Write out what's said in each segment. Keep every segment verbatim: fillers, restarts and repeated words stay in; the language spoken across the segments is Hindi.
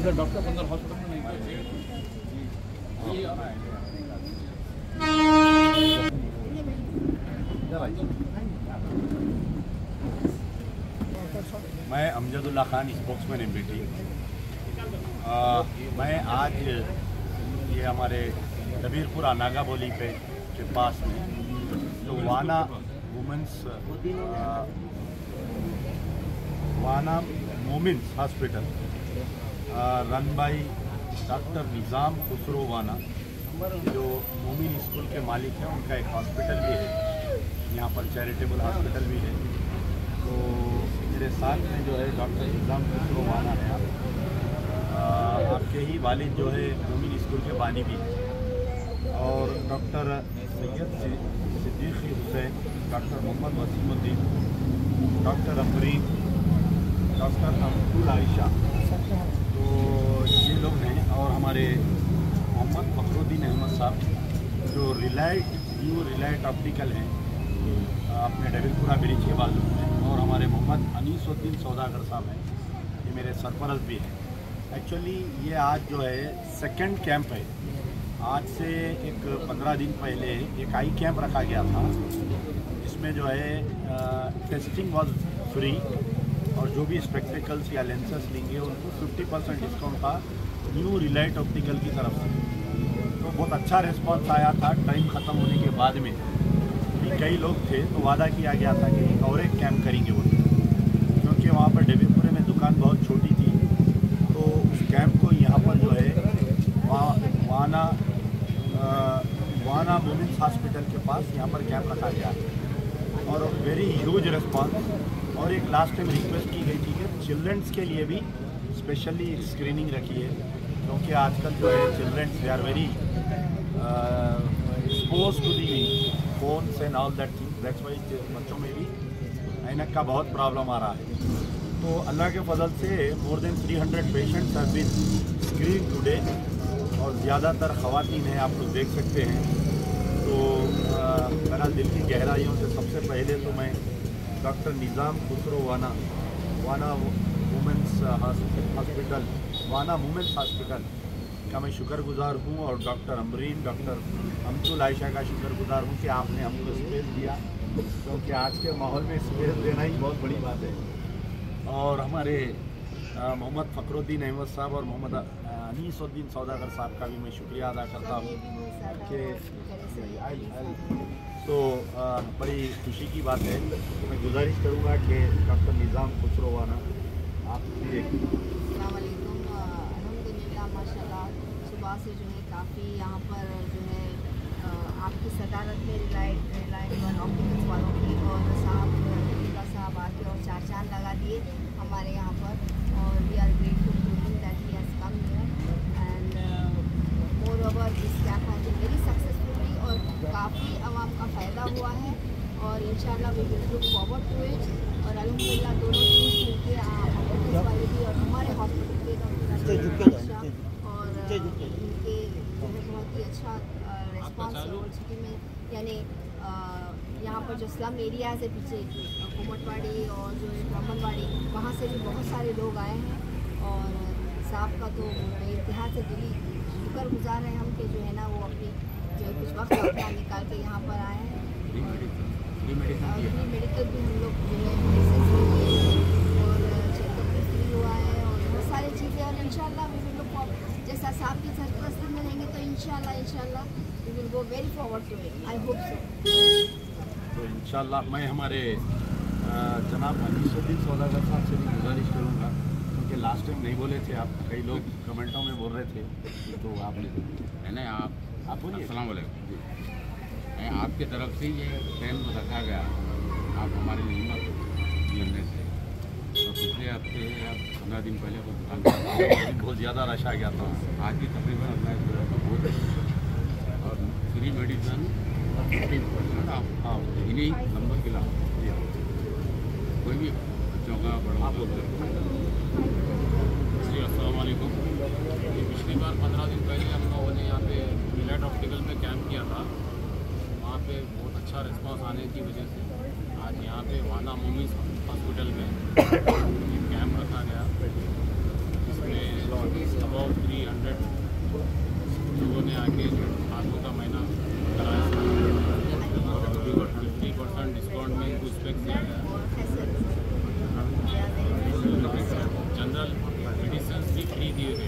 इधर डॉक्टर बंदर हॉस्पिटल में नहीं मैं अमजदुल्ला खान स्पोक्समैन एमबीटी। मैं आज ये हमारे दबीरपुरा नागाबोली पे के पास में जो वाना वुमेंस वाना मोमिन्स hospital run by doctor Nizam Khusro वाना, जो मोमिन स्कूल के मालिक हैं, उनका एक हॉस्पिटल भी है यहाँ पर, चैरिटेबल हॉस्पिटल भी है। तो मेरे साथ में जो है डॉक्टर निज़ाम खुसरो वाना है, आप आपके ही वालिद जो है मोमिन स्कूल के बानी भी हैं, और doctor Syed Siddiq Hussain, doctor Mohammed Waseemuddin, doctor Amreen, doctor Abdul Ayesha, तो ये लोग हैं। और हमारे मोहम्मद फखरुद्दीन अहमद साहब जो रिलायट न्यू रिलायट ऑप्टिकल हैं अपने डबीरपुरा ब्रिज के बाजू में, और हमारे मोहम्मद अनीसुद्दीन सौदागर साहब हैं, ये मेरे सरपरस्त भी हैं। एक्चुअली ये आज जो है सेकंड कैंप है। आज से एक पंद्रह दिन पहले एक आई कैंप रखा गया था, जिसमें जो है टेस्टिंग वाज फ्री, और जो भी स्पेक्टिकल्स या लेंसेस लेंगे उनको फिफ्टी परसेंट डिस्काउंट था न्यू रिलायट ऑप्टिकल की तरफ से। तो बहुत अच्छा रिस्पांस आया था। टाइम ख़त्म होने के बाद में भी कई लोग थे, तो वादा किया गया था कि और एक कैंप करेंगे वो, क्योंकि वहाँ पर डबीरपुरे में दुकान बहुत छोटी थी। तो उस कैंप को यहाँ पर जो है वाना वाना वुमेन्स हॉस्पिटल के पास यहाँ पर कैंप रखा गया है, और वेरी ह्यूज रिस्पांस। और एक लास्ट टाइम रिक्वेस्ट की गई थी कि चिल्ड्रंस के लिए भी स्पेशली स्क्रीनिंग रखी है, क्योंकि आजकल जो है childrens they are very expose to the phones and all that things, that's why बच्चों में भी ऐनक का बहुत प्रॉब्लम आ रहा है। तो अल्लाह के फजल से more than three hundred patients have been screen today, और ज़्यादातर ख़वातीन हैं, आप लोग देख सकते हैं। तो मेरा दिल की गहराइयों से सबसे पहले तो मैं डॉक्टर निज़ाम खुसरो वाना वाना वुमेंस हॉस्पिटल वाना वुमेंस हॉस्पिटल का मैं शुक्रगुजार हूँ, और डॉक्टर अमरीन, डॉक्टर अब्दुल आयशा का शुक्रगुजार हूँ कि आपने हमको स्पेस दिया, क्योंकि आज के माहौल में स्पेस देना ही बहुत बड़ी बात है। और हमारे मोहम्मद फखरुद्दीन अहमद साहब और मोहम्मद अनीसुद्दीन सौदागर साहब का भी मैं शुक्रिया अदा करता हूँ कि तो बड़ी खुशी की बात है। तो मैं गुजारिश करूँगा कि डॉक्टर निज़ाम खुसरो वाना आप भी एक अल्हम्दुलिल्लाह माशाल्लाह सुबह से जो है काफ़ी यहाँ पर जो है आपकी सदारत में रिलायट रिलायट ऑप्टिकल्स वालों की, और साहब साहब आके और चार चांद लगा दिए हमारे यहाँ पर, और we are grateful to him that he has come here and moreover this camp has been very successfully, और काफ़ी आवाम का फ़ायदा हुआ है, और इंशाल्लाह we will look forward to it. और अल्हम्दुलिल्लाह दोनों टीम मिलके ऑप्टिकल्स वाले भी और हमारे हॉस्पिटल के और इनके जो है बहुत ही अच्छा रिस्पॉन्स सिटी में, यानी यहाँ पर जो स्लम एरियाज़ है पीछे कोमटवाड़ी और जो है ब्राह्मणवाड़ी, वहाँ से भी बहुत सारे लोग आए हैं, और साहब का तो इतिहास से दिली शुक्रगुजार हैं हम कि जो है ना वो अपनी जो है कुछ वक्त अपना निकाल के यहाँ पर आए हैं। फ्री मेडिकल भी हम लोग जो है और चेकअप भी फ्री हुआ है, और बहुत सारी चीज़ें, और इंशाल्लाह वी विल लुक फॉरवर्ड, जैसा साहब की सरपरस्ती में रहेंगे तो इंशाल्लाह इंशाल्लाह we will go very forward to it, I hope so. तो इंशाल्लाह मैं हमारे जनाब अनीसुद्दीन सौदागर साहब से भी गुजारिश करूँगा, क्योंकि लास्ट टाइम नहीं बोले थे आप, कई लोग कमेंटों में बोल रहे थे, तो आपने है ना आप आप बोलिए। अस्सलाम वालेकुम। आपकी तरफ से ये कैंप रखा गया, आप हमारी हिम्मत करने से, तो पिछले हफ्ते या पंद्रह दिन पहले को दुकान बहुत ज़्यादा रश आ गया था, आज भी तकरीबन अपना बहुत और फ्री मेडिसिन फिफ्टी परसेंट आप हाँ इन्हीं नंबर के लाभ कोई भी बच्चों का बड़ा जी अस्सलाम वालेकुम। पिछली बार पंद्रह दिन पहले हम लोगों ने यहाँ पे रिलायट ऑप्टिकल में कैंप किया था, वहाँ पे बहुत अच्छा रिस्पांस आने की वजह से आज यहाँ पे वाना मोमिन्स हॉस्पिटल में कैंप रखा गया, जिसमें पैकेज आंखों का महीना कराया और फिफ्टी परसेंट डिस्काउंट में इनको स्पेक्स दिया गया। जनरल मेडिसिन भी फ्री दिए गए।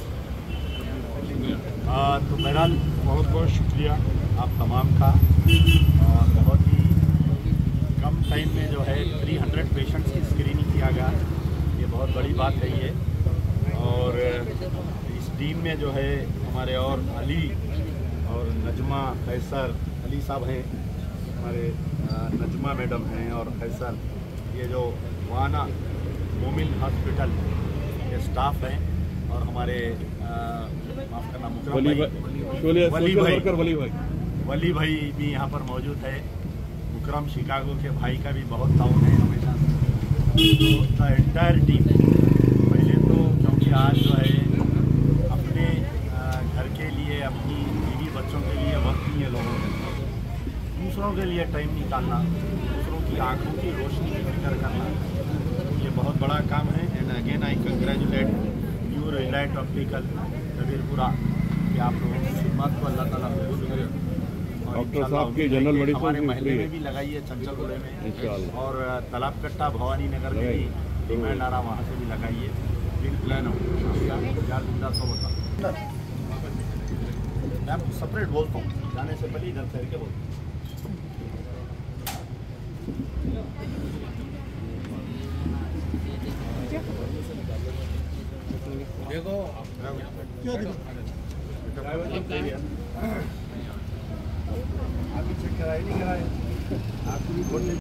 आ, तो बहरहाल बहुत बहुत शुक्रिया आप तमाम का, और बहुत ही कम टाइम में जो है तीन सौ पेशेंट्स की स्क्रीनिंग किया गया, ये बहुत बड़ी बात है ये। और इस टीम में जो है हमारे और अली और नजमा कैसर, अली साहब हैं हमारे, नजमा मैडम हैं और कैसर, ये जो वाना मोमिन हॉस्पिटल के स्टाफ हैं, और हमारे माफ़ करना मुकरम भाई, वली भाई वली भाई वली भाई भी यहाँ पर मौजूद है। मुकरम शिकागो के भाई का भी बहुत ताउन है हमेशा। तो द एंटायर टीम, पहले तो क्योंकि आज जो है अपने घर के लिए, अपनी बीवी बच्चों के लिए वक्त नहीं है लोगों के, दूसरों के लिए टाइम निकालना, दूसरों की आंखों की रोशनी की फिक्र करना, ये बहुत बड़ा काम है। And again I congratulate you Reliant Optical Kabirpura कि आप लोगों की खिदमत को अल्लाह ताला महफूज करे। डॉक्टर साहब की जनरल मेडिसिन हमारे भी महल्ले फ्री में है भी लगाइए, चंचलपुरे में, इंशाअल्लाह। और तालाब कट्टा भवानी नगर में भी डिमांड आ रहा, वहाँ से भी लगाइए। फिर प्लान हो यार जिंदा सौ बता, मैं आपको सेपरेट बोलता हूँ, जाने से पहले इधर ठहर के बोलता देखो क्या देखो अभी चेक कराए नहीं कराए आपको भी